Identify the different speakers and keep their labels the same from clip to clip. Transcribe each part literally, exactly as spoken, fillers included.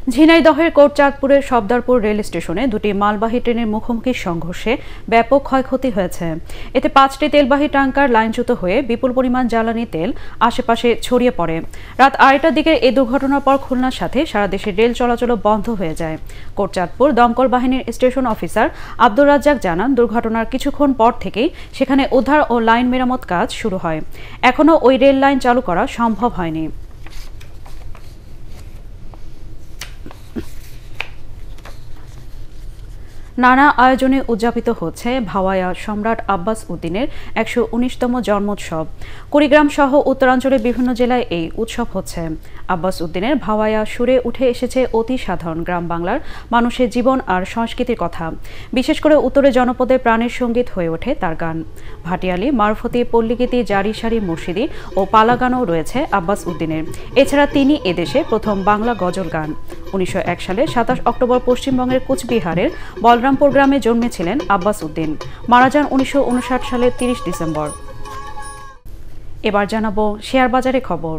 Speaker 1: ঝিনাইদহের কোটচাঁদপুরের সবদারপুর রেল স্টেশনে দুটি মালবাহী ট্রেনের মুখোমুখি সংঘর্ষে ব্যাপক ক্ষয়ক্ষতি হয়েছে। এতে পাঁচটি তেলবাহী ট্যাঙ্কার লাইনচ্যুত হয়ে বিপুল পরিমাণ জ্বালানি তেল আশেপাশে ছড়িয়ে পড়ে। রাত আড়াইটার দিকে এই দুর্ঘটনার পর খুলনার সাথে সারা দেশের রেল চলাচল বন্ধ হয়ে যায়। কোটচাঁদপুর দমকল বাহিনীর স্টেশন অফিসার আব্দুর রাজ্জাক জানান, দুর্ঘটনার কিছুক্ষণ পর থেকেই সেখানে উদ্ধার ও লাইন মেরামত কাজ শুরু হয়। এখনও ওই রেল লাইন চালু করা সম্ভব হয়নি। নানা আয়োজনে উদযাপিত হচ্ছে ভাওয়াইয়া সম্রাট আব্বাস উদ্দিনের একশো উনিশতম জন্মোৎসব। কুড়িগ্রাম সহ উত্তরাঞ্চলের বিভিন্ন জেলায় এই উৎসব হচ্ছে। আব্বাস উদ্দিনের ভাওয়াইয়া সুরে উঠে এসেছে অতি সাধারণ গ্রাম বাংলার মানুষের জীবন আর সংস্কৃতির কথা। বিশেষ করে উত্তরে জনপদের প্রাণের সঙ্গীত হয়ে ওঠে তার গান। ভাটিয়ালি, মারফতি, পল্লীগীতি, জারি সারি, মুর্শিদি ও পালা গানও রয়েছে আব্বাস উদ্দিনের। এছাড়া তিনি এদেশে প্রথম বাংলা গজল গান। উনিশশো এক সালে সাতাশ অক্টোবর পশ্চিমবঙ্গের কোচবিহারের বলরামপুর গ্রামে জন্মেছিলেন আব্বাস উদ্দিন। মারা যান উনিশশো উনষাট সালের তিরিশ ডিসেম্বর। এবার জানাবো শেয়ার বাজারে খবর।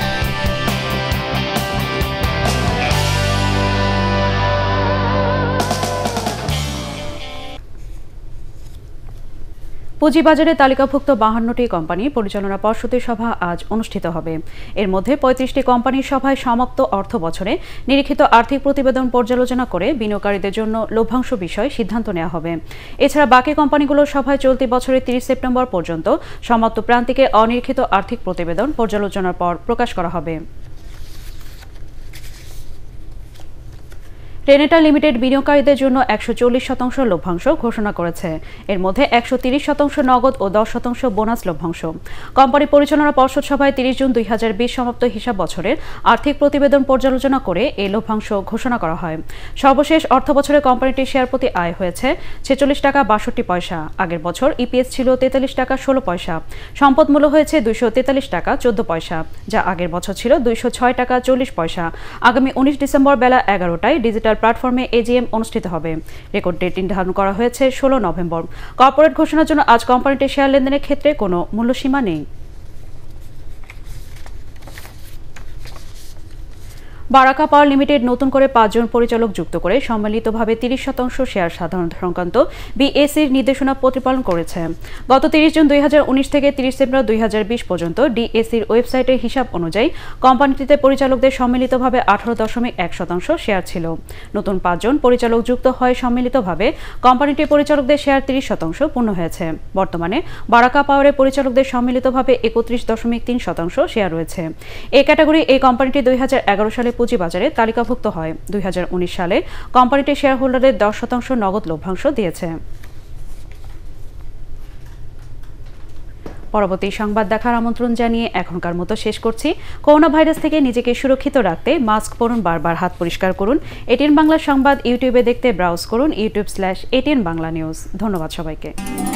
Speaker 1: পুঁজিবাজারে তালিকাভুক্ত বাহান্নটি কোম্পানি পরিচালনা পর্ষদের সভা আজ অনুষ্ঠিত হবে। এর মধ্যে পঁয়ত্রিশটি কোম্পানির সভায় সমাপ্ত অর্থ বছরে নিরীক্ষিত আর্থিক প্রতিবেদন পর্যালোচনা করে বিনিয়োগকারীদের জন্য লভ্যাংশ বিষয়ে সিদ্ধান্ত নেওয়া হবে। এছাড়া বাকি কোম্পানিগুলোর সভায় চলতি বছরের তিরিশ সেপ্টেম্বর পর্যন্ত সমাপ্ত প্রান্তিকে অনিরীক্ষিত আর্থিক প্রতিবেদন পর্যালোচনার পর প্রকাশ করা হবে। রেনেটা লিমিটেড বিনিয়োগকারীদের জন্য একশো চল্লিশ শতাংশ লভ্যাংশ ঘোষণা করেছে। এর মধ্যে একশো তিরিশ শতাংশ নগদ ও দশ শতাংশ বোনাস লভ্যাংশ। কোম্পানি পরিচালনা পর্ষদ সভায় তিরিশ জুন দুই হাজার বিশ সমাপ্ত হিসাব বছরের আর্থিক প্রতিবেদন পর্যালোচনা করে এই লভ্যাংশ ঘোষণা করা হয়। সর্বশেষ অর্থ বছরে কোম্পানিটির শেয়ার প্রতি আয় হয়েছে ছেচল্লিশ টাকা বাষট্টি পয়সা। আগের বছর ইপিএস ছিল তেতাল্লিশ টাকা ষোলো পয়সা। সম্পদ মূল্য হয়েছে দুইশো তেতাল্লিশ টাকা চোদ্দ পয়সা, যা আগের বছর ছিল দুইশো ছয় টাকা চল্লিশ পয়সা। আগামী উনিশ ডিসেম্বর বেলা এগারোটায় ডিজিটাল প্ল্যাটফর্মে এজিএম অনুষ্ঠিত হবে। রেকর্ড ডেট নির্ধারণ করা হয়েছে ষোলো নভেম্বর। কর্পোরেট ঘোষণার জন্য আজ কোম্পানিটির শেয়ার লেনদেনের ক্ষেত্রে কোনো মূল্যসীমা নেই। বারাকা পাওয়ার লিমিটেড নতুন করে পাঁচজন পরিচালক যুক্ত করে সম্মিলিতভাবে তিরিশ শতাংশ শেয়ার সাধারণ সংক্রান্ত বিএসির নির্দেশনা প্রতিপালন করেছে। গত তিরিশ জুন দুই হাজার উনিশ থেকে তিরিশ সেপ্টেম্বর দুই হাজার বিশ পর্যন্ত ডিএসির ওয়েবসাইটের হিসাব অনুযায়ী কোম্পানিটিতে পরিচালকদের সম্মিলিতভাবে আঠারো দশমিক এক শতাংশ শেয়ার ছিল। নতুন পাঁচজন পরিচালক যুক্ত হয় সম্মিলিতভাবে কোম্পানিটির পরিচালকদের শেয়ার তিরিশ শতাংশ পূর্ণ হয়েছে। বর্তমানে বারাকা পাওয়ারের পরিচালকদের সম্মিলিতভাবে একত্রিশ দশমিক তিন শতাংশ শেয়ার রয়েছে। এই ক্যাটাগরি এই কোম্পানিটি দুই হাজার এগারো সালে পুঁজিবাজারে তালিকাভুক্ত হয়। দুই হাজার উনিশ সালে কোম্পানিটি শেয়ার হোল্ডারদের দশ শতাংশ নগদ লভ্যাংশ দিয়েছে। পরবর্তী সংবাদ দেখার আমন্ত্রণ জানিয়ে এখনকার মতো শেষ করছি। করোনা ভাইরাস থেকে নিজেকে সুরক্ষিত রাখতে মাস্ক পরুন, বারবার হাত পরিষ্কার করুন। এটিএন বাংলা সংবাদ ইউটিউবে দেখতে ব্রাউজ করুন YouTube slash ATN Bangla news. ধন্যবাদ সবাইকে।